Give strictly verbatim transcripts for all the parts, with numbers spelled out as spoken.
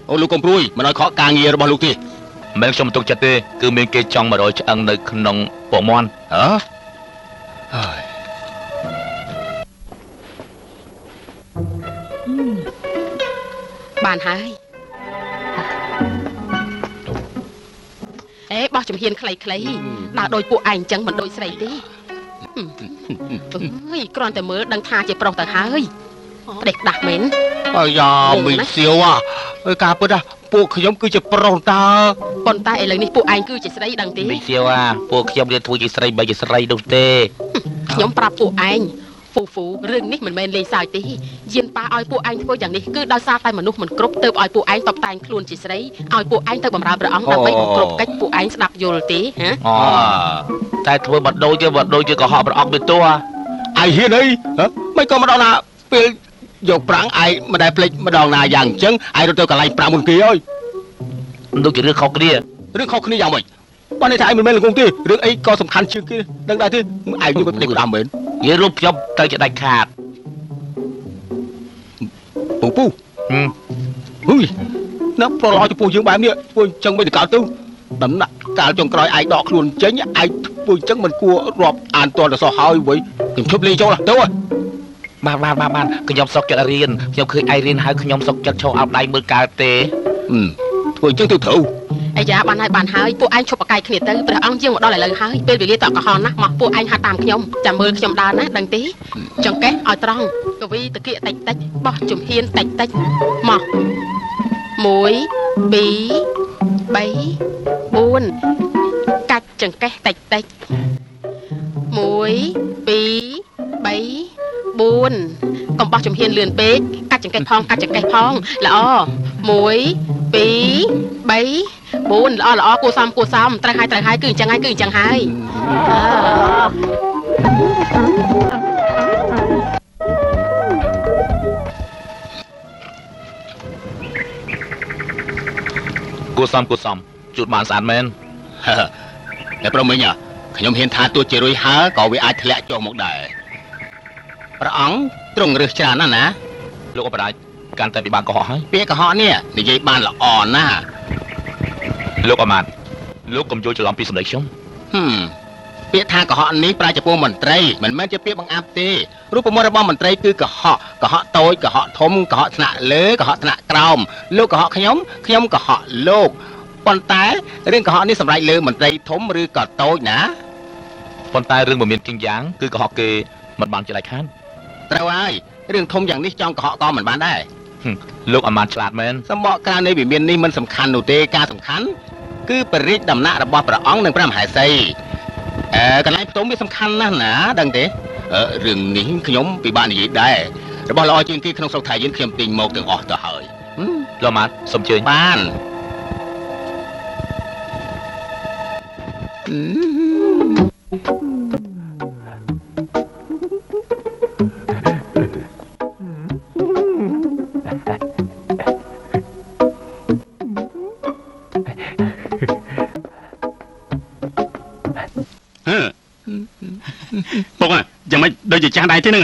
អូលោកកុំព្រួយមិនឲ្យខកការងាររបស់លោកទេមិនខ្ញុំទុកចិត្តទេគឺមានគេចង់មករយឆ្អឹងនៅក្នុងពមន់ហ៎ហើយបានហើយអេបោះចំហៀនខ្លីៗដើរដូចពួកឯងអញ្ចឹងមិនដូចស្រីទេអើយគ្រាន់តែមើលដឹងថាជាប្រុសទៅហើយផ្ដេកដាស់មែនអាយ៉ាមីសៀវអើការពិតពួកខ្ញុំគឺជាប្រុសតើប៉ុន្តែឥឡូវនេះពួកឯងគឺជាស្រីដឹងទេមីសៀវពួកខ្ញុំរៀនធ្វើជាស្រីបើជាស្រីនោះទេខ្ញុំប្រាប់ពួកឯងហ្វូហ្វូរឿងនេះមិនមែនលេងសើចទេយានប៉ាឲ្យពួកឯងធ្វើយ៉ាងនេះគឺដោយសារតែមនុស្សមិនគ្រប់ទៅឲ្យពួកឯងតបតែងខ្លួនជាស្រីឲ្យពួកឯងទៅបម្រើព្រះអង្គដើម្បីបង្គ្រប់កិច្ចពួកឯងស្ដាប់យល់ទេហ៎អូតែធ្វើបដូរជាបដូរជាកុហកព្រះអង្គទៅទោះឯងហ៊ានអីមិនក៏ម្ដងណាពេលយកប្រាំងឯងមិនដែលភ្លេចម្ដងណាយ៉ាងអញ្ចឹងឯងរត់ទៅកន្លែងប្រាំមុនគេអើយដូចជារឿងខុសគ្នារឿងខុសគ្នាយ៉ាងម៉េចបើនេះថាឯងមិនមែនល្ងងទេរឿងអីក៏សំខាន់ជាងគេដឹងដែរទេឯងយកទៅផ្ដេកផ្ដាំមែននិយាយរូបខ្ញុំទៅជាដាច់ខាតពូពូហឹមហ៊ុយណាប្រឡោចំពោះយើងបែបនេះធ្វើអញ្ចឹងមិនទៅកើតទៅដំណាក់កាលចុងក្រោយឯងដកខ្លួនចេញឯងធ្វើអញ្ចឹងមិនគួររាប់អានតទៅសោះហើយវិញខ្ញុំជប់លេងចូលទៅបាទបាទបាទបាទខ្ញុំសុកចិត្តរៀនខ្ញុំឃើញឯងរៀនហើយខ្ញុំសុកចិត្តឈោអោបដៃមើលកើតទេធ្វើអញ្ចឹងទៅត្រូវអាយ៉ាបានហើយបានហើយពួកឯងឈប់បកាយគ្នាទៅព្រះអង្គយើងមកដល់ឥឡូវហើយពេលវេលាតកកហនណាមកពួកឯងហាត់តាមខ្ញុំចាំមើលខ្ញុំដើរណាដឹងទេចង្កេះឲ្យត្រង់កវីតគៀកតិចតិចបោះជំហានតិចតិចមកមួយពីរបីបួនកាច់ចង្កេះតិចតិចមួយពីរបីបួនកុំបោះជំហានលឿនពេកកាច់ចង្កេះផងកាច់ចង្កេះផងល្អមួយពីរបីបួនល្អល្អគួសមគួសមត្រូវហើយត្រូវហើយគឺអញ្ចឹងហើយគឺអញ្ចឹងហើយគួសមគួសមជូតបានស្អាតមែនតែប្រមិញខ្ញុំហ៊ានថាទោះជារុយហើក៏វាអាចធ្លាក់ចុះមកដែរព្រះអង្គទ្រង់រើសច្រើនណាស់ណាលោកអបរាជកាន់តែពិបាកកុហកហើយពាក្យកុហកនេះនិយាយបានល្អណាស់លោកអាម៉ាត់លោកកុំយល់ច្រឡំពីសម្ដីខ្ញុំហឹមពាក្យថាកុហកនេះប្រាជ្ញពូមន្ត្រីមិនមែនជាពាក្យបង្អាប់ទេរូបមន្តរបស់មន្ត្រីគឺកុហកកុហកតូចកុហកធំកុហកថ្នាក់លើកុហកថ្នាក់ក្រោមលោកកុហកខ្ញុំខ្ញុំកុហកលោកប៉ុន្តែរឿងកុហកនេះសម្រាប់លើមន្ត្រីធំឬក៏តូចណាប៉ុន្តែរឿងមិនមានគិញយ៉ាងគឺកុហកគេមិនបានជាដាច់ខាតត្រូវហើយរឿងធំយ៉ាងនេះចង់កុហកក៏មិនបានដែរលោកអាម៉ាត់ឆ្លាតមែនសម្បកក្រៅនៃវិមាននេះមិនសំខាន់នោះទេការសំខាន់គឺបរិយាដំណាក់របស់ព្រះអង្គនិងព្រះមហេសីអឺកន្លែងផ្ទុំវាសំខាន់ណាស់ណាដឹងទេរឿងនេះខ្ញុំពិបាកនិយាយដែររបស់ល្អជាងគេក្នុងស្រុកថៃយើងខ្ញុំទិញមកទាំងអស់ទៅហើយលោកអាម៉ាត់សូមជើញបានពុកយ៉ាងម៉េចដូចជាចាស់ដែរទេហ្នឹង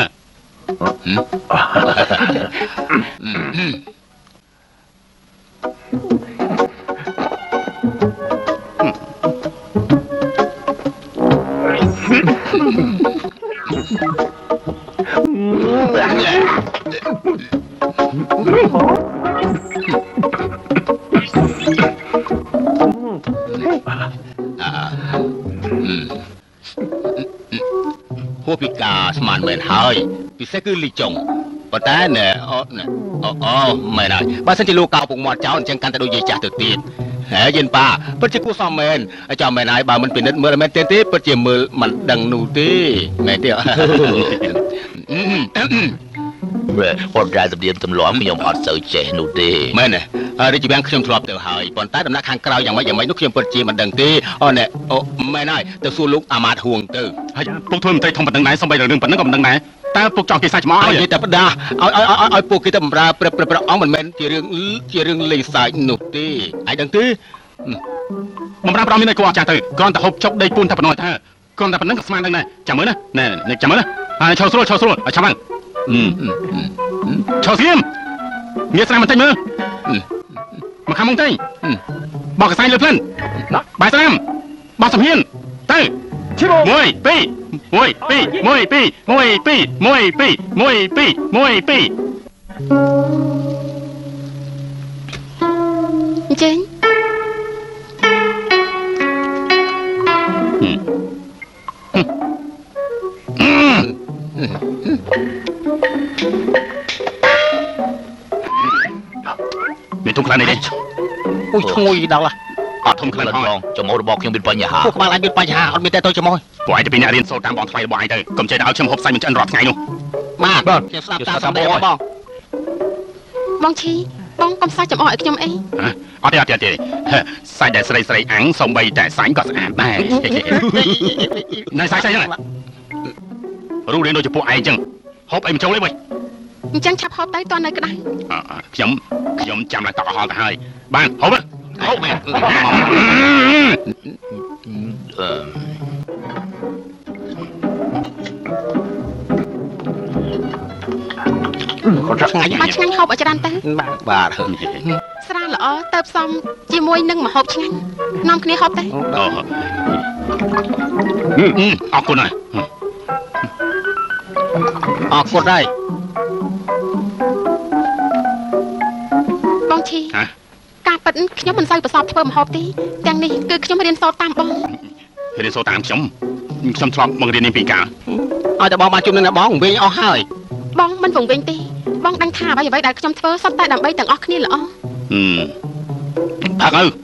ហួពិការស្មានមែនហើយពិសេសគឺលីចុងប៉ុន្តែណែអូអូអូមែនហើយបើសិនជាលោកកោពុកមាត់ចោលអញ្ចឹងកាន់តែដូចយាយចាស់ទៅទៀតហេយិនប៉ាពិតជាគួរសមមែនចាំមែនហើយបើមិនពិនិត្យមើលមែនទេទេពិតជាមើលមិនដឹងនោះទេមែនទេប៉ុន្តែសម្ដៀងទម្លាប់ខ្ញុំអត់សូវចេះនោះទេមែនទេរាជវាំងខ្ញុំធ្លាប់ទៅហើយប៉ុន្តែដំណាក់ខាងក្រៅយ៉ាងម៉េចយ៉ាងម៉េចនោះខ្ញុំពិតជាមិនដឹងទេអូណែអូមែនហើយទៅសួរលោកអាម៉ាតហួងទៅហើយពុកធ្វើមន្ត្រីធំប៉ុណ្្នឹងដែរសំបីរឿងប៉ុណ្្នឹងក៏មិនដឹងដែរតើពុកចង់គេសាច់ច្មោះឲ្យនិយាយតែបដាឲ្យឲ្យឲ្យឲ្យពុកគេទៅបម្រើព្រះព្រះអង្គមិនមែនជារឿងជារឿងលេងសើចនោះទេឯងដឹងទេបម្រើព្រះអង្គមានតែគួរអស្ចារ្យទៅគ្រាន់តែហូបចុកដីពូនថាប៉ុណ្ណោះថាគ្រាន់តែប៉ុណ្្នឹងក៏ស្មានដឹងដែរចាំមើលណាណែចាំមើលណាហើយឈរស្រួលឈរស្រួលឲ្យចាំហ្នឹងឈរស្ងៀមងាកស្នាមបន្តិចមើលមកខាងមកទៅបោះកសែងលើភ្លិនបាយស្រាមបោះសំហៀនទៅមួយពីរមួយពីរមួយពីរមួយពីរមួយពីរមួយពីរមួយពីរអញ្ចឹងមានធំខ្លាំងនេះទេអូយឈ្ងុយដល់អត់ធំខ្លាំងផងចមោរបស់ខ្ញុំមានបញ្ហាពួកក្បាលអាចមានបញ្ហាអត់មានតែទៅចមោពួកឯងទៅពីអ្នករៀនសូត្រតាមបងថ្លៃរបស់ឯងទៅកុំចេះតែឲ្យខ្ញុំហូបសាច់មិនឆ្អិនរាល់ថ្ងៃនោះបាទខ្ញុំស្ដាប់តាមសម្ដីរបស់បងបងឈីបងកុំសាច់ចំអកឲ្យខ្ញុំអីអត់ទេអត់ទេអត់ទេសាច់ដែលស្រីស្រីអាំងសំបីតែសាច់ក៏ស្អាតដែរណែសាច់ស្អីហ្នឹងរូបរាងដូចជាពួកឯងចឹងហូបអីមិនចូលទេវិញអញ្ចឹងឆាប់ហូបទៅតើនៅក្តៅខ្ញុំខ្ញុំចាំឡើងតក់កុហកទៅហើយបានហូបហូបមែនគាត់ឆ្ងាញ់មកឆ្ងាញ់ហូបឲ្យច្រើនទៅបាទបាទស្រាល្អទៅផ្សំជាមួយនឹងម្ហូបឆ្ងាញ់នាំគ្នាហូបទៅអរគុណហើយអរគុណហើយបងឈីការប៉ិតខ្ញុំមិនសូវប្រសពធ្វើម្ហូបទេទាំងនេះគឺខ្ញុំរៀនសូត្រតាមបងរៀនសូត្រតាមខ្ញុំខ្ញុំធ្លាប់មករៀននេះពីកាលឲ្យតែបងបានជុំនឹងបងវិញអស់ហើយបងមិនវង្វេងទេបងដឹងថាអ្វីអ្វីដែលខ្ញុំធ្វើសុទ្ធតែដើម្បីទាំងអស់គ្នាល្អផឹកទៅ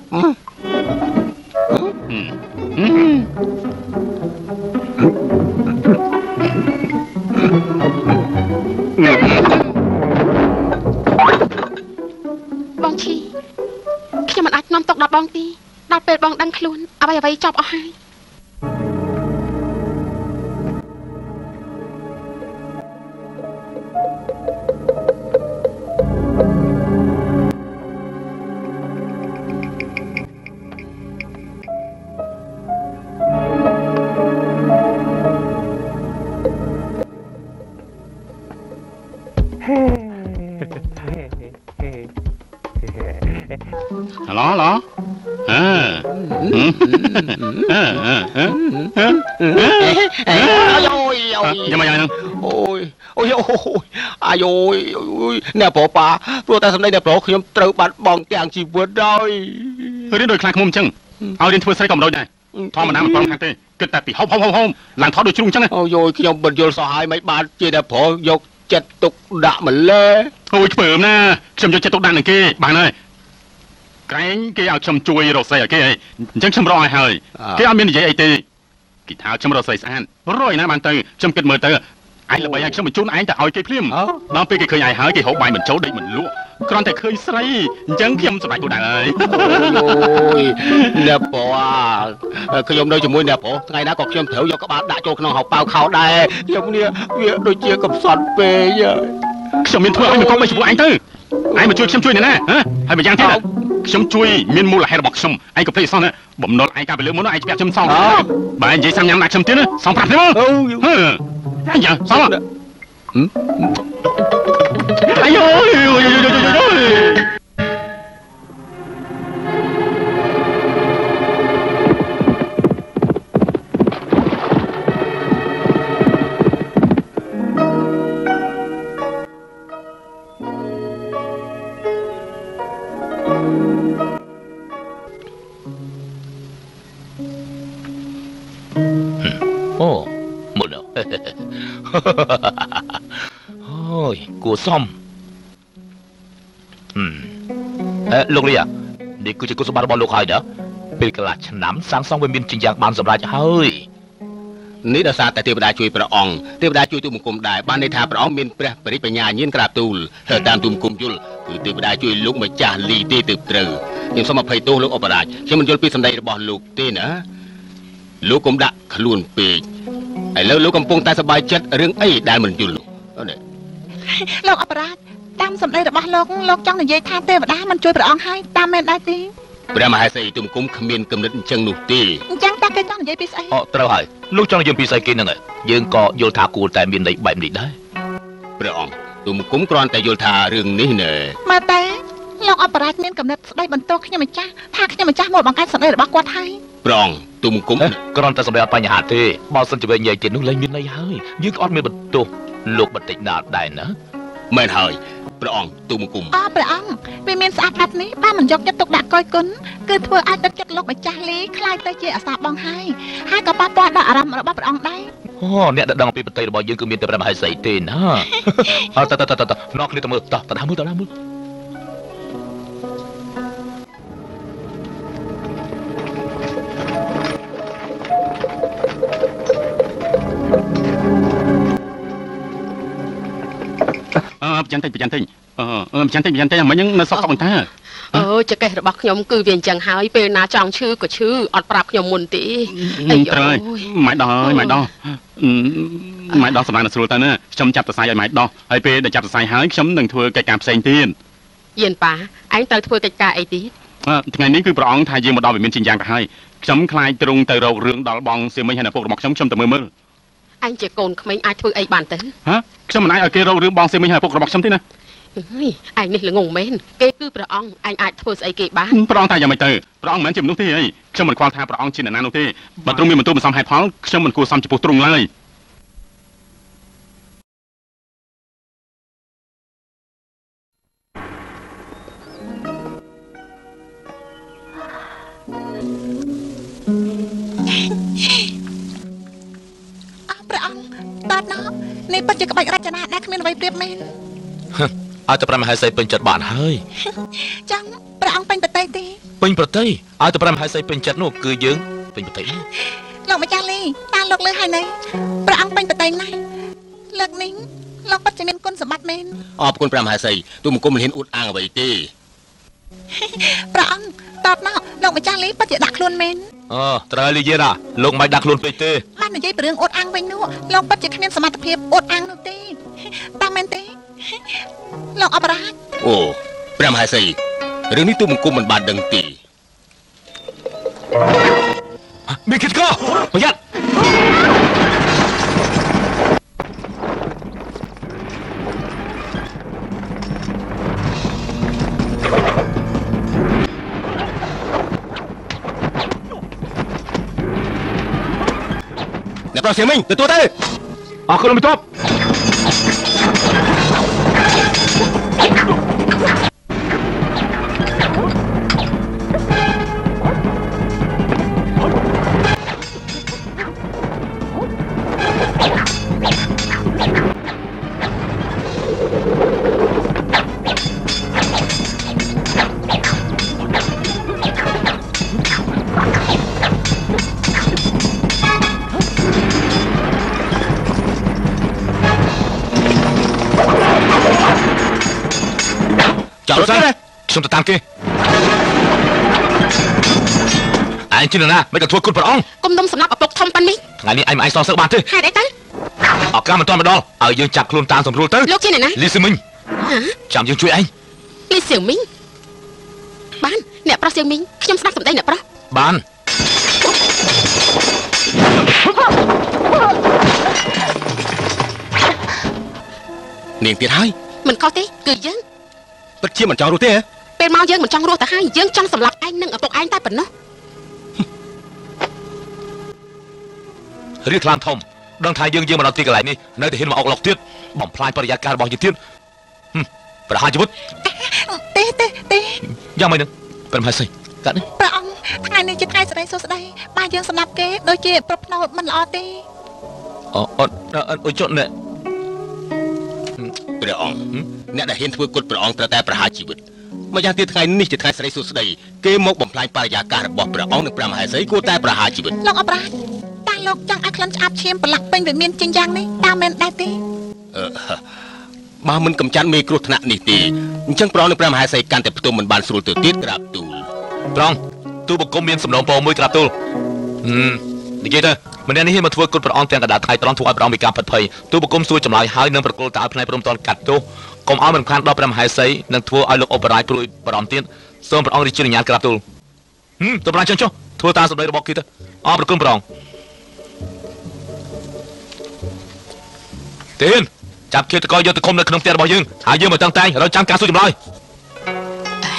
បងឈីខ្ញុំមិនអាចនាំទុកដល់បងទេដល់ពេលបងដឹងខ្លួនអ្វីអ្វីចប់អស់ហើយឡឡអឺអូយអូយយ៉ាងម៉េចហ្នឹងអូយអូយអូយអាយអូយអូយអ្នកប្រុសប៉ាព្រោះតែសម្ដីអ្នកប្រុសខ្ញុំត្រូវបាត់បង់ទាំងជីវិតហើយរៀនដូចខ្លាឃ្មុំអញ្ចឹងឲ្យរៀនធ្វើស្រីក៏មិនដូចដែរធម្មតាមិនប្រឹងខាងទេគិតតែពីហូបហូបហូបហូបឡើងថតដូចជ្រូកអញ្ចឹងអូយអូយខ្ញុំមិនយល់សោះហើយមិនបានជាអ្នកប្រុសយកចិត្តទុកដាក់ម្លេះអូយខ្ពើមណាខ្ញុំយកចិត្តទុកដាក់នឹងគេបានហើយក្រែងគេឲ្យខ្ញុំជួយរកស្រីឲ្យគេអញ្ចឹងខ្ញុំរកឲ្យហើយគេអត់មាននិយាយអីទេគេថាខ្ញុំរកស្រីស្អាតរយណាបានទៅខ្ញុំគិតមើលទៅឯងល្បីឲ្យខ្ញុំបញ្ជូនឯងទៅឲ្យគេភ្លាមដល់ពេលគេឃើញឯងហើយគេហូបបាយមិនចូលដេកមិនលក់គ្រាន់តែឃើញស្រីអញ្ចឹងខ្ញុំសម្រេចគោលដៅហើយអូយអ្នកប្រុសខ្ញុំនៅជាមួយអ្នកប្រុសថ្ងៃណាក៏ខ្ញុំត្រូវយកក្បាលដាក់ចូលក្នុងហៅប៉ៅខោដែរខ្ញុំនេះវាដូចជាកំសត់ពេកខ្ញុំមានធ្វើឲ្យមិនកុំបីជាមួយឯងទៅឯងមកជួយខ្ញុំជួយណាហ៎ហើយម្យ៉ាងទៀតខ្ញុំជួយមានមូលហេតុរបស់ខ្ញុំឯងក៏ភ្លេចសោះណាបំណុលឯងកាលពីលើមុនឯងច្បាស់ខ្ញុំសងបើនិយាយសាំញ៉ាំដាក់ខ្ញុំទៀតណាសងប្រាប់ខ្ញុំហឺអញ្ចឹងសងអាយយអូមុនអូយគួសមអឺលោកលីអានេះគឺជាគុណសម្បត្តិរបស់លោកហើយណាពេលកន្លះឆ្នាំសាងសង់វាមានជាយ៉ាងបានសម្រេចហើយនេះដោយសារតែទេវតាជួយព្រះអង្គទេវតាជួយទូបង្គំដែរបានន័យថាព្រះអង្គមានព្រះបរិបញ្ញាញាណក្រាបទូលហើយតាមទូបង្គំយល់គឺទេវតាជួយលោកម្ចាស់លីទេទើបត្រូវខ្ញុំសូមអភ័យទោសលោកអបរាជខ្ញុំមិនយល់ពីសម្ដីរបស់លោកទេណាលោកកុំដាក់ខ្លួនពេកឥឡូវលោកកំពុងតែសប្បាយចិត្តរឿងអីដែលមិនយល់នោះលោកអបរាជតាមសម្ដីរបស់លោកលោកចង់និយាយថាទេវតាមិនជួយព្រះអង្គហើយតាមមែនដែរទេព្រះមហេសីទុំគុំគ្មានគំនិតអញ្ចឹងនោះទេអញ្ចឹងតើគេចង់និយាយពីស្អីអូត្រូវហើយលោកចង់និយាយពីស្អីគេហ្នឹងហើយយើងក៏យល់ថាគួរតែមានន័យបែបនេះដែរព្រះអង្គទុំគុំគ្រាន់តែយល់ថារឿងនេះណែមើលតែលោកអបរាជមានកំណត់ស្ដីបន្ទោសខ្ញុំម្ចាស់ថាខ្ញុំម្ចាស់មកបង្កើតសម្ដីរបស់គាត់ហើយប្រងទូមង្គមគ្រាន់តែសម្ដីអត់បញ្ហាទេបើសិនជាវិញនិយាយទៀតនោះលែងមានន័យហើយយើងក៏អត់មានបន្ទោសលោកបន្តិចណាស់ដែរណាមែនហើយព្រះអង្គទូមង្គមអព្រះអង្គវាមានស្អាតបាត់នេះបើមិនយកចិត្តទុកដាក់កយគុណគឺធ្វើឲ្យទឹកចិត្តលោកម្ចាស់លីคล้ายទៅជាអាសាបងហើយហើយក៏ប៉ះពាល់ដល់អារម្មណ៍របស់ព្រះអង្គដែរអូអ្នកដែលដឹងអំពីបន្ទៃរបស់យើងគឺមានតែព្រះមហេសីទេណាអត់តតតតណោះគ្នាទៅមើលតោះតដើមមើលតដើមមើលអឺប្រចាំតិចប្រចាំតិចអឺប្រចាំតិចប្រចាំតិចមិញហ្នឹងនៅសក់សក់បន្តើអូចកេះរបស់ខ្ញុំគឺវាអញ្ចឹងហើយពេលណាចង់ឈឺក៏ឈឺអត់ប្រាប់ខ្ញុំមុនទេអីត្រូវម៉ែដោះហើយម៉ែដោះម៉ែដោះសម្រាប់ស្រួលទៅណាខ្ញុំចាប់សរសៃឲ្យម៉ែដោះហើយពេលដែលចាប់សរសៃហើយខ្ញុំនឹងធ្វើកិច្ចការផ្សេងទៀតយៀនប៉ាឯងត្រូវធ្វើកិច្ចការអីទៀតថ្ងៃនេះគឺព្រះអង្គថាយើងមកដល់វិមានជាយ៉ាងទៅហើយខ្ញុំខ្លាចទ្រង់ទៅរករឿងដល់បងសៀមិញហើយឪពុករបស់ខ្ញុំខ្ញុំទៅមើលមើលអញជាកូនក្មេងអាចធ្វើអីបានទៅហ៎ខ្ញុំមិនអាចឲ្យគេរករឿងបងសៀមិញហើយឪពុករបស់ខ្ញុំទេណាអញនេះល្ងងមែនគេគឺព្រះអង្គអញអាចធ្វើស្អីគេបានព្រះអង្គថាយ៉ាងម៉េចទៅព្រះអង្គមិនមែនជាមនុស្សទេអីខ្ញុំមិនខ្វល់ថាព្រះអង្គជាអ្នកណានោះទេបើទ្រង់មានបន្ទូលមិនសមហេតុផលខ្ញុំមិនគួរសមចំពោះទ្រង់ឡើយនេះពិតជាក្បាច់រចនាដែលគ្មានអ្វីប្រៀបមែនឲ្យតែព្រះមហេសីពេញចិត្តបានហើយចឹងព្រះអង្គពេញប្រតិទេពេញប្រតិឲ្យតែព្រះមហេសីពេញចិត្តនោះគឺយើងពេញប្រតិលោកម្ចាស់លីតាលោកលើហើយណៃព្រះអង្គពេញប្រតិណាស់លើកនេះលោកពិតជាមានគុណសម្បត្តិមែនអរគុណព្រះមហេសីទូមង្គមមិនហ៊ានអួតអាងអ្វីទេព្រះអង្គតបមកលោកម្ចាស់លីពិតជាដាក់ខ្លួនមែនអូត្រូវលីយេណាលោកមិនដាក់ខ្លួនពេកទេបាននិយាយពីរឿងអួតអាំងវិញនោះលោកពិតជាគ្មានសមត្ថភាពអួតអាំងនោះទេតាមមែនទេលោកអបរាជអូព្រះមហេសីរឿងនេះទូមង្គមមិនបានដឹងទេមានគិតកោប្រយ័ត្នអ្នកប្រុសសៀមិញទទួលទៅអរគុណបន្ទាប់ខ្ញុំទៅតាមគេឯងជិះណាមិនក៏ធ្វើគុណព្រះអង្គគុំនំសម្រាប់ឪពុកធំប៉ុណ្នេះថ្ងៃនេះឯងមិនអាចសងសឹកបានទេហេតុអីទៅអកាមិនទាន់មកដល់ឲ្យយើងចាប់ខ្លួនតាមសម្រួលទៅលោកជាអ្នកណាលីសៀមិញចាំយើងជួយឯងលីសៀមិញបានអ្នកប្រុសសៀមិញខ្ញុំស្ដាប់សម្ដីអ្នកប្រុសបាននាងទៀតហើយមិនខុសទេគឺយើងពិតជាមិនចង់រស់ទេពេលមកយើងមិនចង់រស់ទៅហើយយើងចង់សម្លាប់ឯងនិងឪពុកឯងតែប៉ុណ្ណោះរៀបខ្លាំងធំដឹងថាយើងយើងមកដល់ទីកន្លែងនេះនៅតែហ៊ានមកអុកឡុកទៀតបំផ្លាញបរិយាកាសរបស់យើងទៀតប្រហារជីវិតទេទេទេយ៉ាងម៉េចនឹងព្រះមហេសីកាត់នេះព្រះអង្គថ្ងៃនេះជាថ្ងៃសេរីសុខស្ដីបើយើងសម្លាប់គេដូចជាប្រផ្នោតមិនល្អទេអូអត់អត់ចុះនេះព្រះអង្គអ្នកដែលហ៊ានធ្វើគុតព្រះអង្គត្រូវតែប្រហារជីវិតម្យ៉ាងទៀតថ្ងៃនេះជាថ្ងៃសេរីសុខស្ដីគេមកបំផ្លាញបរិយាកាសរបស់ព្រះអង្គនិងព្រះមហេសីគួរតែប្រហារជីវិតលោកអបរាជតាលោកចង់ឲ្យក្លិនឆ្អាបឈាមប្រឡាក់ពេញវិមានជាយ៉ាងនេះតាមមែនដែរទេអឺបើមិនកំចាត់មេគ្រោះថ្នាក់នេះទេអញ្ចឹងព្រះអង្គនិងព្រះមហេសីកាន់តែផ្ទុំមិនបានស្រួលទៅទៀតក្រាបទូលព្រះអង្គទូបង្គំមានសំណងពោមួយក្រាបទូលហឹមនិយាយទៅម្នាក់នេះហ៊ានមកធ្វើគុតព្រះអង្គទាំងកណ្ដាលថ្ងៃត្រង់ធ្វើឲ្យព្រះអង្គមានការផិតភ័យទូបង្គំសួរចម្លើយហើយនឹងប្រគល់តើផ្នែកព្រមតនកាត់ទោសកុំឲ្យមិនខានដល់ព្រះមហេសីនឹងធ្វើឲ្យលោកអបរាជព្រួយបារម្ភទៀតសូមព្រះអង្គរាជញ្ញាណក្រាបទូលហឹមទៅប្រាំចឹងចុះធ្វើតាមសម្ដីរបស់គេទៅអរព្រគុណព្រះអង្គទៀនចាប់ឃាតករយកទៅឃុំនៅក្នុងផ្ទះរបស់យើងហើយយើងមកតាំងតែងរកចាំការសួរចម្លើយ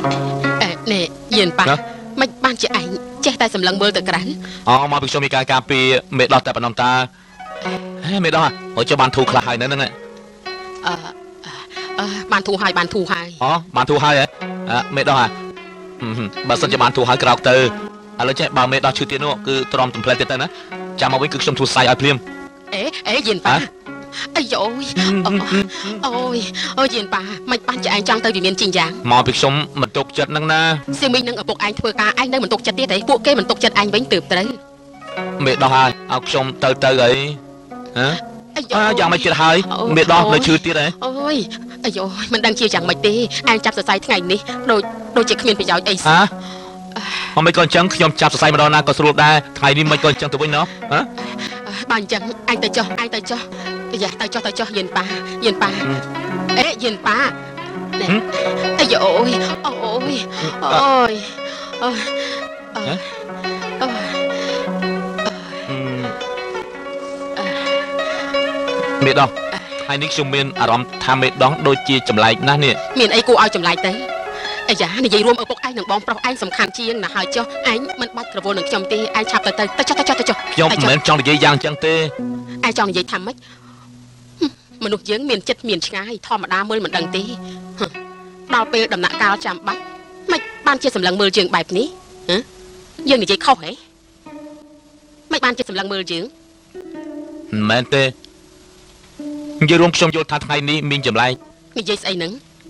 នេះយៀនប៉ាមិនបានជាឯងចេះតែសម្លឹងមើលទៅក្រៅអូមកពីខ្ញុំមានការការពីមេដោះតែប៉ុណ្ណឹងតាហេមេដោះមកចុះបានធូរខ្លះហើយនៅហ្នឹងអឺអឺបានធូរហើយបានធូរហើយអូបានធូរហើយហ៎មេដោះហ៎បើសិនជាបានធូរហើយក្រោកទៅឥឡូវចេះបើមេដោះឈឺទៀតនោះគឺទ្រាំទំផ្លែទៀតទៅណាចាំមកវិញគឺខ្ញុំធូរសាយឲ្យភ្លាមអេអេយៀនប៉ាអាយអូយអូយអូយយៀនប៉ាមិនបានជាឯងចង់ទៅវិមានជីងយ៉ាងមកពីខ្ញុំមិនទុកចិត្តហ្នឹងណាសៀមីងនឹងឪពុកឯងធ្វើការឯងនៅមិនទុកចិត្តទៀតទេពួកគេមិនទុកចិត្តឯងវិញទើបត្រូវមេដោះហើយឲ្យខ្ញុំទៅទៅអីហ៎អើយ៉ាងមិនចិត្តហើយមេដោះនៅឈឺទៀតហ៎អូយអាយអូយមិនដឹងជាយ៉ាងម៉េចទេឯងចាប់សរសៃថ្ងៃនេះដូចដូចជាគ្មានប្រយោជន៍អីសោះអមិនក៏អញ្ចឹងខ្ញុំចាប់សរសៃម្ដងណាក៏ស្រួលដែរថ្ងៃនេះមិនក៏អញ្ចឹងទៅវិញណោះហ៎បើអញ្ចឹងឯងទៅចុះឯងទៅចុះយ៉ាទៅចុះទៅចុះយៀនប៉ាយៀនប៉ាអេយៀនប៉ាអាយអូយអូយអូយអូយអូយមេដោះថ្ងៃនេះខ្ញុំមានអារម្មណ៍ថាមេដោះដូចជាចម្លែកណាស់នេះមានអីគួរឲ្យចម្លែកទៅអាយ៉ានិយាយរួមឪពុកឯងនិងបងប្រុសឯងសំខាន់ជាងណាហើយចុះឯងមិនបាច់ប្រវល់នឹងខ្ញុំទេឯងឆាប់ទៅទៅទៅចុះទៅចុះទៅចុះខ្ញុំមិនមែនចង់និយាយយ៉ាងចឹងទេឯងចង់និយាយថាម៉េចមនុស្សយើងមានចិត្តមានឆ្ងាយធម្មតាមើលមិនដឹងទេដល់ពេលដំណាក់កាលចាំបាច់មិនបានជាសម្លឹងមើលយើងបែបនេះយើងនិយាយខុសហ៎មិនបានជាសម្លឹងមើលយើងមិនមែនទេនិយាយរួមខ្ញុំយល់ថាថ្ងៃនេះមានចម្លែកនិយាយស្អីហ្នឹង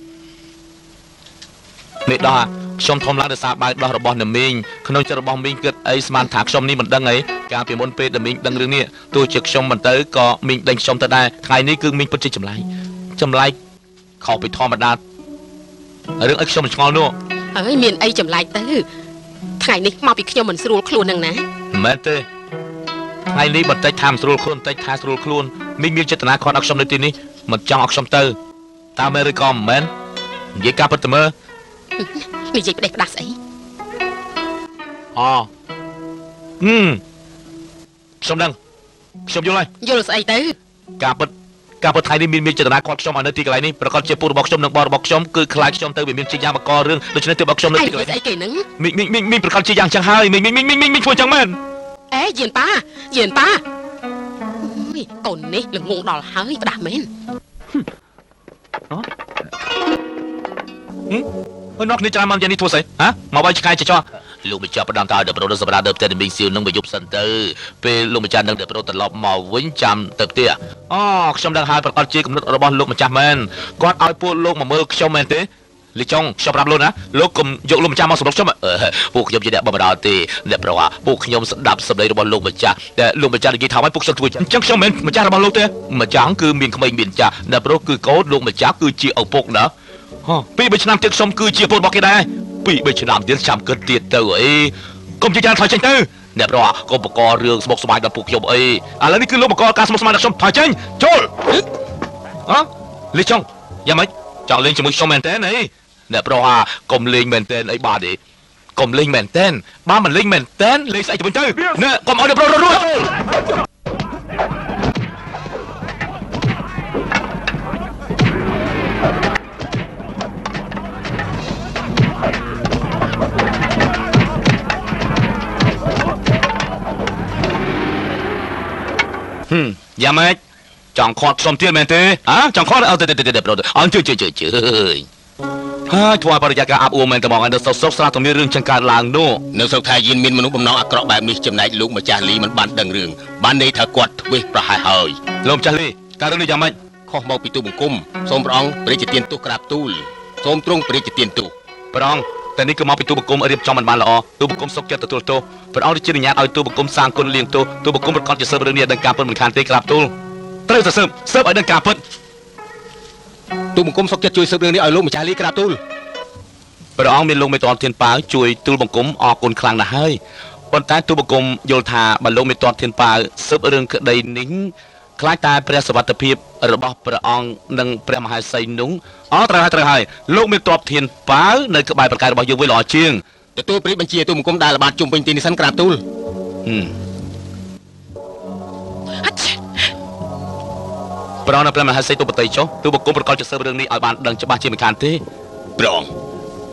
មេដោះខ្ញុំធំឡើងដោយសារបាយដោះរបស់នាមីងក្នុងចិត្តរបស់មីងគិតអីស្មានថាខ្ញុំនេះមិនដឹងអីកាលពីមុនពេលដែលមីងដឹងរឿងនេះទោះជាខ្ញុំមិនទៅក៏មីងដេញខ្ញុំទៅដែរថ្ងៃនេះគឺមីងពិតជាចម្លែកចម្លែកខុសពីធម្មតារឿងអីខ្ញុំមិនឆ្ងល់នោះអើយមានអីចម្លែកទៅថ្ងៃនេះមកពីខ្ញុំមិនស្រួលខ្លួនហ្នឹងណាមិនមែនទេថ្ងៃនេះបន្តិចថាមិនស្រួលខ្លួនបន្តិចថាស្រួលខ្លួនមីងមានចេតនាគាត់ឲ្យខ្ញុំនៅទីនេះមិនចង់ឲ្យខ្ញុំទៅតាមមែនឬក៏មិនមែននិយាយការពិតទៅមើលនិយាយផ្ដេសផ្ដាស់ស្អីអូហឹមខ្ញុំដឹងខ្ញុំយល់ហើយយល់ស្អីទៅការពិតការពិតថ្ងៃនេះមានមានចេតនាគាត់ខ្ញុំឲ្យនៅទីកន្លែងនេះប្រកាសជាពូរបស់ខ្ញុំនិងបងរបស់ខ្ញុំគឺខ្លាចខ្ញុំទៅវាមានជាយ៉ាងបករឿងដូច្នេះទើបឲ្យខ្ញុំនៅទីកន្លែងស្អីគេហ្នឹងមីងមីងមីងមីងប្រកាសជាយ៉ាងចឹងហើយមីងមីងមីងមីងមីងធ្វើចឹងមែនអេយៀនប៉ាយៀនប៉ាអូយកូននេះល្ងងដល់ហើយផ្ដាស់មែនហ៎អឺនោះនេះចាំមកយ៉ាងនេះធ្វើស្អីហ៎មកបាយឆ្កែចចោះលោកម្ចាស់ផ្ដំតើដល់ប្រូសម្រាប់ដើមផ្ទះមីងសៀវនឹងមកយប់សិនទៅពេលលោកម្ចាស់នឹងដល់ប្រូត្រឡប់មកវិញចាំទៅផ្ទះអូខ្ញុំដឹងហើយប្រកាសជាគំនិតរបស់លោកម្ចាស់មែនគាត់ឲ្យពួកលោកមកមើលខ្ញុំមែនទេលីចុងខ្ញុំប្រាប់លោកណាលោកកុំយកលោកម្ចាស់មកសម្រុកខ្ញុំពួកខ្ញុំជាអ្នកបំរើទេអ្នកប្រហាពួកខ្ញុំស្ដាប់សម្ដីរបស់លោកម្ចាស់តែលោកម្ចាស់និយាយថាឲ្យពួកខ្ញុំធ្វើអញ្ចឹងខ្ញុំមិនម្ចាស់របស់លោកទេម្ចាស់គឺមានក្មេងមានចាស់អ្នកប្រូគឺកូនលោកម្ចាស់គឺជាឪពុកណាហ៎ពីបីឆ្នាំទៀតខ្ញុំគឺជាពលរបស់គេដែរពីបីឆ្នាំទៀតចាំគិតទៀតទៅអីកុំជាច្រើនថយចេញទៅអ្នកប្រកុំបករឿងស្មុគស្មាញដល់ពួកខ្ញុំអីឥឡូវនេះគឺលោកបកការស្មុគស្មាញដល់ខ្ញុំថយចេញចូលហ៎លីចុងយ៉ាងម៉េចចង់លេងជាមួយខ្ញុំមែនទេអីអ្នកប្រកុំលេងមែនទេអីបាទទេកុំលេងមែនទេបើមិនលេងមែនទេលេងស្អីទៅវិញទៅណែកុំឲ្យអ្នកប្ររត់យ៉ាងម៉េចចង់ខាត់ខ្ញុំទៀតមែនទេហ៎ចង់ខាត់អត់ទេទេប្រូអញ្ជើញជើញជើញហើយធ្វើឲ្យបរិយាកាសអាប់អួរមែនតែមកនៅសុកសុកស្រាទៅមានរឿងចឹងកើតឡើងនោះនៅសុកថាយៀនមានមនុស្សបំណងអាក្រក់បែបនេះចំណែកលោកម្ចាស់លីមិនបានដឹងរឿងបានន័យថាគាត់ធ្វេសប្រហែសហើយលោកម្ចាស់លីការរឿងនេះយ៉ាងម៉េចខុសមកពីទូបង្គំសូមព្រះអង្គព្រះរាជទានទោសក្រាបទូលសូមទ្រង់ព្រះរាជទានទោសព្រះអង្គតែនេះគឺមកពីទូបង្គំរៀបចំមិនបានល្អទូបង្គំសុកចិត្តទទួលទោសព្រះអង្គរាជញ្ញាណឲ្យទូបង្គំសាងគុណលៀងទោសទូបង្គំប្រកាសជាសើបរឿងនេះដឹងការពិតមិនខានទេក្រាបទូលត្រូវទៅសើបសើបឲ្យដឹងការពិតទូបង្គំសុកចិត្តជួយសើបរឿងនេះឲ្យលោកម្ចាស់លីក្រាបទូលព្រះអង្គមានលោកមេតនធានប៉ាវជួយទូលបង្គំអរគុណខ្លាំងណាស់ហើយប៉ុន្តែទូបង្គំយល់ថាបើលោកមេតនធានប៉ាវសើបរឿងក្តីនេះខ្លាចតែព្រះសវត្ថិភាពរបស់ព្រះអង្គនិងព្រះមហាសីនោះអត់ត្រូវហើយត្រូវហើយលោកមេតបធានប៉ាវនៅក្បែរប្រកាយរបស់យើងវិញល្អជាងទទួលព្រះបញ្ជាទូបង្គំដែលល្បាតជុំវិញទីនេះសិនក្រាបទូលព្រះអង្គនៅព្រះមហាសីទូបតីចុះទូបង្គំប្រកាសជាសើបរឿងនេះឲ្យបានដឹងច្បាស់ជាមិនខានទេព្រះអង្គ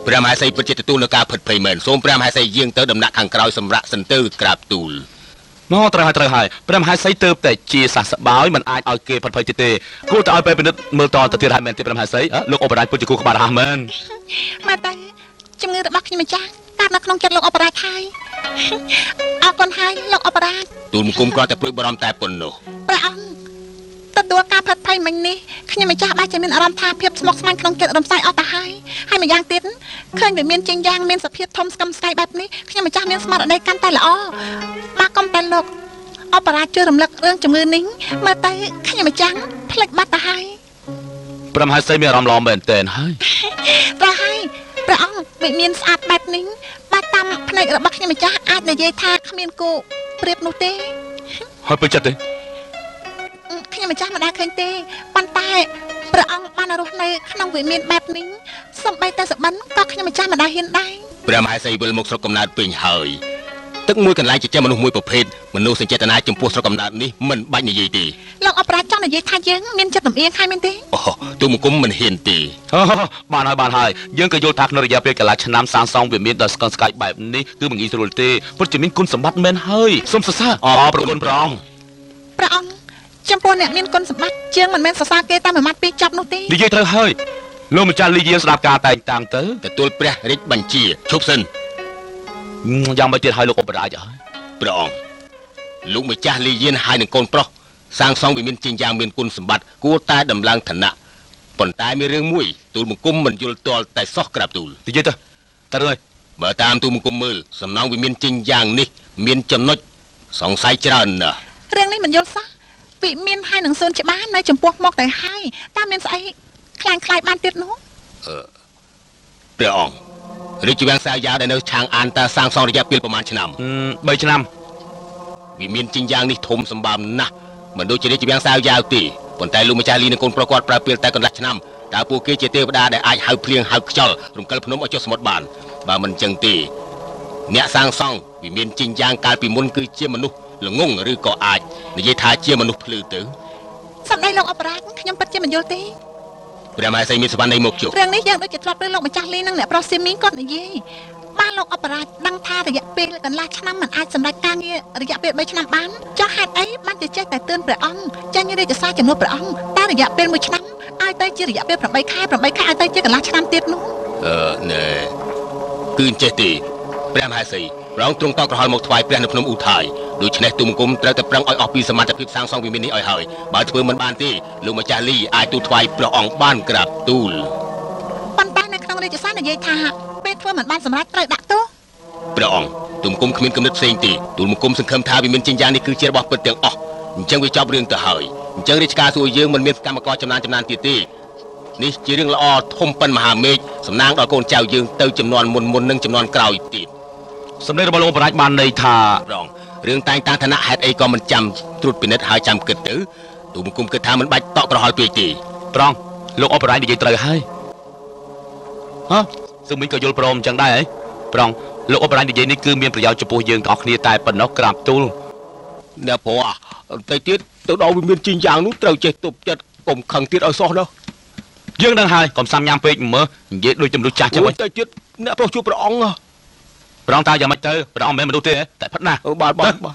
ព្រះមហាសីពិតជាទទួលនៅការផិតភ័យមែនសូមព្រះមហាសីយាងទៅដំណាក់ខាងក្រោយសម្រាប់សិនទៅក្រាបទូលមកត្រូវហើយត្រូវហើយព្រះមហាសីទៅតែជាសះស្បើយមិនអាចឲ្យគេផិតភ័យទៀតទេគួរតែឲ្យពេលពិនិត្យមើលតទៅទៀតហើយមែនទេព្រះមហាសីលោកអបរាជពុតជាគូក្បាលរហ័សមែនមកតែជំងឺរបស់ខ្ញុំម្ចាស់កើតនៅក្នុងចិត្តលោកអបរាជហើយអរគុណហើយលោកអបរាជទូលគុំគ្រាន់តែព្រួយបារម្ភតែប៉ុណ្ណោះព្រះអង្គទទួលការផិតភ័យមិញនេះខ្ញុំម្ចាស់បែរជាមានអារម្មណ៍ថាភាពស្មុគស្មាញក្នុងចិត្តរំសាយអស់ទៅហើយហើយម្យ៉ាងទៀតឃើញវាមានចេញយ៉ាងមានសភាពធំស្កឹមស្កៃបែបនេះខ្ញុំម្ចាស់មានស្មារតីកាន់តែល្អបាទកុំតែលោកអបរាជជួយរំលឹករឿងជំងឺនេះមើលទៅខ្ញុំម្ចាស់ភ្លេចបាត់ទៅហើយព្រះមហាសីមានអារម្មណ៍ល្អមែនទែនហើយព្រះហើយព្រះអង្គវិមានស្អាតបែបនេះបាទតាមភ្នែករបស់ខ្ញុំម្ចាស់អាចនិយាយថាគ្មានគូប្រៀបនោះទេហើយពេញចិត្តទេខ្ញុំម្ចាស់មិនដែលឃើញទេប៉ុន្តែព្រះអង្គបានរស់នៅក្នុងវិមានបែបនេះសំបីតែសបិនក៏ខ្ញុំម្ចាស់មិនដែលហ៊ានដែរព្រះមហាសីវិលមកស្រុកកំណើតពេញហើយទឹកមួយកន្លែងចិញ្ចឹមមនុស្សមួយប្រភេទមនុស្សសេចក្ដីចំពោះស្រុកកំណើតនេះមិនបាច់និយាយទេលោកអបរាជចង់និយាយថាយើងមានចិត្តលំអៀងហើយមែនទេអូទូមង្គមមិនហ៊ានទេបានហើយបានហើយយើងក៏យល់ថាក្នុងរយៈពេលកន្លះឆ្នាំសាងសង់វាមានដល់ស្កស្កាយបែបនេះគឺមិនងាយស្រួលទេពិតជាមានគុណសម្បត្តិមែនហើយសូមសរសើរអរព្រគុណព្រះអង្គព្រះអង្គចំពោះអ្នកមានគុណសម្បត្តិជាងមិនមែនសរសើរគេតាមមួយម៉ាត់ពីរចប់នោះទេនិយាយត្រូវហើយលោកម្ចាស់លីយាស្ដាប់ការតែងតាំងទៅទទួលព្រះរាជបញ្ជាឈប់សិនយ៉ាងម៉េចទៀតឲ្យលោកអបរាជហើយព្រះអង្គលោកម្ចាស់លីយានហើយនឹងកូនប្រុសសាងសង់វិមានជាយ៉ាងមានគុណសម្បត្តិគួរតែដំឡើងឋានៈប៉ុន្តែមានរឿងមួយទូលបង្គំមិនយល់ទាល់តែសោះក្រាបទូលនិយាយទៅតើហើយបើតាមទូលបង្គំមើលសំណងវិមានជាយ៉ាងនេះមានចំណុចសង្ស័យច្រើនណាស់រឿងនេះមិនយល់សោះវិមានហើយនឹងសួនច្បារនៅចំពោះមកទៅហើយតាមមានស្អីខ្លាំងខ្លាយបានទៀតនោះអឺព្រះអង្គរាជវាំងសាយ៉ាដែលនៅឆាងអានតាសាងសង់រយៈពេលប្រហែលឆ្នាំបីឆ្នាំវាមានជាយ៉ាងនេះធំសម្បើមណាស់មិនដូចជារាជវាំងសាយ៉ាទេប៉ុន្តែលោកម្ចាស់លីនិងកូនប្រុសគាត់ប្រើពេលតែកន្លះឆ្នាំតើពួកគេជាទេវតាដែលអាចហៅភ្លៀងហៅខ្យល់រំកិលភ្នំឲ្យចុះសមុទ្របានបើមិនចឹងទេអ្នកសាងសង់វាមានជាយ៉ាងកាលពីមុនគឺជាមនុស្សល្ងងឬក៏អាចនិយាយថាជាមនុស្សភ្លឺទៅសម្ដីលោកអបរាជខ្ញុំពិតជាមិនយល់ទេព្រះមហាសីមានសវណ្ណនៃមកជួបរឿងនេះយ៉ាងដូចជាធ្លាប់រឿងលោកម្ចាស់លីនិងអ្នកប្រុសសៀមីងគាត់និយាយបានលោកអបរាជដឹងថារយៈពេលកន្លះឆ្នាំមិនអាចសម្រេចការងាររយៈពេលបីឆ្នាំបានចុះហេតុអីបានជាចេះតែទឿនព្រះអង្គចាញ់រាជសារជំនួសព្រះអង្គតែរយៈពេលមួយឆ្នាំឲ្យទៅជារយៈពេលប្រាំបីខែប្រាំបីខែឲ្យទៅជាកន្លះឆ្នាំទៀតនោះអឺណែគឺចេះទេព្រះមហាសីព្រះអង្គទ្រង់តក្រហល់មកថ្វាយព្រះនៅភ្នំឧថ័យដូច្នេះទូមង្គមត្រូវតែប្រឹងឲ្យអស់ពីសមត្ថភាពសាងសង់វិមាននេះឲ្យហើយបើធ្វើមិនបានទេលោកម្ចាស់លីអាចទូលថ្វាយព្រះអង្គបានក្រាបទូលប៉ុន្តែនៅក្នុងរាជសារនិយាយថាពេលធ្វើមិនបានសម្រេចត្រូវដាក់ទោសព្រះអង្គទូមង្គមគ្មានគំនិតផ្សេងទេទូមង្គមសង្ឃឹមថាវិមានជាយ៉ាងនេះគឺជារបស់ពិតទាំងអស់អញ្ចឹងវាចប់រឿងទៅហើយអញ្ចឹងរាជការសួរយើងមិនមានកម្មករចំណានចំណានទៀតទេនេះជារឿងល្អធំប៉ុនមហាមេឃសំណាងដល់កូនចៅយើងទៅចំនួនមុនមុននិងចំនួនក្រោយទៀតសម្ដីរបស់លោកអបរាជបានន័យថារងរឿងតែងតាំងឋានៈហេតុអីក៏មិនចាំត្រួតពិនិត្យហើយចាំគិតទៅទូមង្គមគិតថាមិនបាច់តក់ក្រហល់ពេកទេប្រងលោកអបរាជនិយាយត្រូវហើយហ៎ស៊ឹងមិញក៏យល់ព្រមអញ្ចឹងដែរហ៎ប្រងលោកអបរាជនិយាយនេះគឺមានប្រយោជន៍ចំពោះយើងទាំងអស់គ្នាតែប៉ុណ្ណោះក្រាបទូលអ្នកព្រោះតែទៀតទៅដល់វិមានជាយ៉ាងនោះត្រូវចេះទប់ចិត្តកុំខឹងទៀតឲ្យសោះនោះយើងដឹងហើយកុំសាំញ៉ាំពេកមើលនិយាយដូចជំរុះចាស់ចឹងទៅទៀតអ្នកប្រុសជួបព្រះអង្គព្រះអង្គតើយ៉ាងម៉េចទៅព្រះអង្គមិនមែនមនុស្សទេតែផិតណាស់បាទបាទបាទ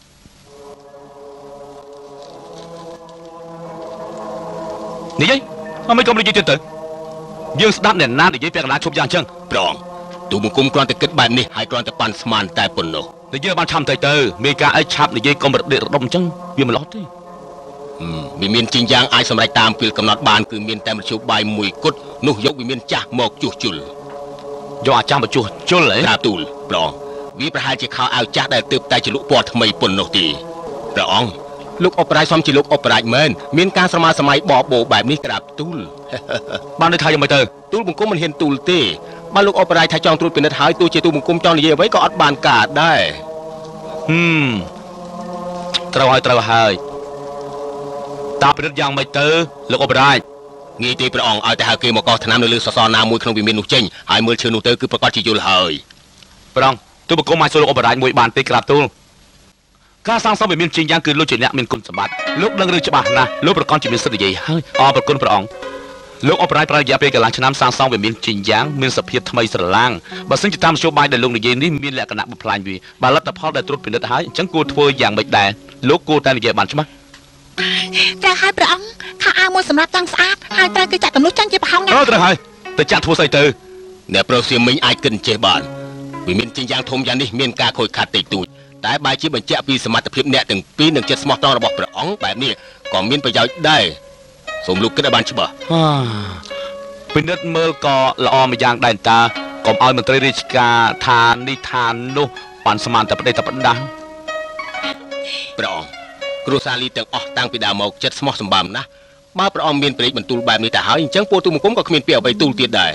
និយាយអត់មិនកុំនិយាយទៀតទៅយើងស្ដាប់អ្នកណានិយាយពាក្យកណ្ដាលឈប់យ៉ាងចឹងព្រះអង្គទូមង្គមគ្រាន់តែគិតបែបនេះហើយគ្រាន់តែប៉ាន់ស្មានតែប៉ុណ្ណោះនិយាយបានឆាំទៅទៅមានការអីឆាប់និយាយកុំរដិរដុំចឹងវាមិនល្អទេវាមានជាយ៉ាងអាចសម្រេចតាមពេលកំណត់បានគឺមានតែមធ្យោបាយមួយគត់នោះយកវាមានចាស់មកជួសជុលយកអាចារ្យមកជួសជុលហ៎ក្រាបទូលព្រះអង្គវាប្រហែលជាខោអាវចាស់ដែលទើបតែជាលក់ពណ៌ថ្មីប៉ុណ្ណោះទេព្រះអង្គលោកអបរាជសំជាលោកអបរាជមែនមានការស្រមើសម័យបបោបែបនេះក្រាបទូលបានន័យថាយ៉ាងម៉េចទៅទូលបង្គំមិនហ៊ានទូលទេបើលោកអបរាជថាចង់ត្រួតពិនិត្យហើយទោះជាទូលបង្គំចង់និយាយអ្វីក៏អត់បានការដែរហឹមត្រូវហើយត្រូវហើយតើពិនិត្យយ៉ាងម៉េចទៅលោកអបរាជងាយទេព្រះអង្គឲ្យតែហៅគេមកកោសថ្នាំនៅលើសសរណាមួយក្នុងវិមាននោះចេញហើយមើលឈើនោះទៅគឺប្រកាសជាយល់ហើយព្រះអង្គទូលបង្គំអាចសួរលោកអបរាជមួយបានទេក្រាបទូលការសាងសង់វិមានជាយ៉ាងគឺលោកជាអ្នកមានគុណសម្បត្តិលោកដឹងរឿងច្បាស់ណាស់លោកប្រកាសជាមានសិទ្ធិនិយាយហើយអរព្រគុណព្រះអង្គលោកអបរាយប្រយាពេលកន្លងឆ្នាំសាងសង់វាមានជាយ៉ាងមានសភាពថ្មីស្រឡាងបើសិនជាតាមនយោបាយដែលលោកនិយាយនេះមានលក្ខណៈបំផ្លាញវាបើលទ្ធផលដែលត្រួតពិនិត្យហើយអញ្ចឹងគួរធ្វើយ៉ាងម៉េចដែរលោកគួរតែនិយាយបានច្បាស់ត្រូវហើយព្រះអង្គខោអាវមួយសម្រាប់តាំងស្អាតហើយត្រូវគឺចាក់ទម្លុះចាញ់ជាប្រហោងណាអឺត្រូវហើយតែចាក់ធ្វើស្អីទៅអ្នកប្រុសសៀមមិញអាចគិតចេះបានវាមានជាយ៉ាងធំយ៉ាងនេះមានការខូចខាតតិចតួចតែបើជាបញ្ជាក់ពីសមត្ថភាពអ្នកទាំងពីរនិងចិត្តស្មោះត្រង់របស់ព្រះអង្គបែបនេះក៏មានប្រយោជន៍ដែរសូមលោកគិតឲ្យបានច្បាស់ពិនិត្យមើលក៏ល្អមួយយ៉ាងដែរតាកុំឲ្យមន្ត្រីរាជការថានេះថានោះបានស្មានតែប្តីតែប្តាស់ព្រះអង្គគ្រួសារលីទាំងអស់តាំងពីដើមមកចិត្តស្មោះសម្បំណាស់បើព្រះអង្គមានព្រេកបន្ទូលបែបនេះទៅហើយអញ្ចឹងពលទូមង្គមក៏គ្មានពាក្យអ្វីទូលទៀតដែរ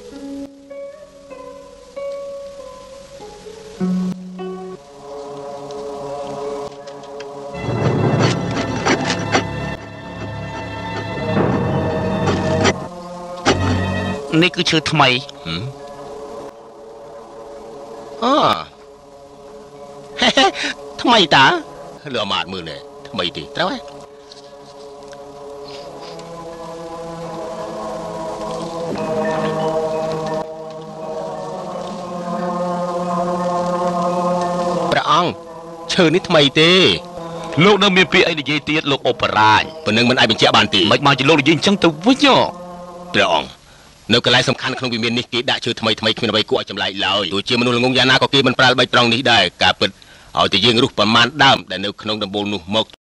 នេះគឺឈើថ្មីអូថ្មីតាលើអាមាតមើលនេះថ្មីទេត្រូវហើយព្រះអង្គឈើនេះថ្មីទេលោកនៅមានពាក្យអីនិយាយទៀតលោកអបរាជប៉ុណ្ណឹងមិនអាចបញ្ជាក់បានទេមិនមកជាលោកនិយាយអញ្ចឹងទៅវិញព្រះអង្គនៅកន្លែងសំខាន់ក្នុងវិមាននេះគេដាក់ឈើថ្មីថ្មីគ្មានអ្វីគួរឲ្យចម្លែកឡើយទោះជាមនុស្សល្ងងយ៉ាងណាក៏គេមិនប្រើល្បិចត្រង់នេះដែរការពិតឲ្យតែយើងរស់ប្រមាណដើមដែលនៅក្នុងដំបូលនោះមក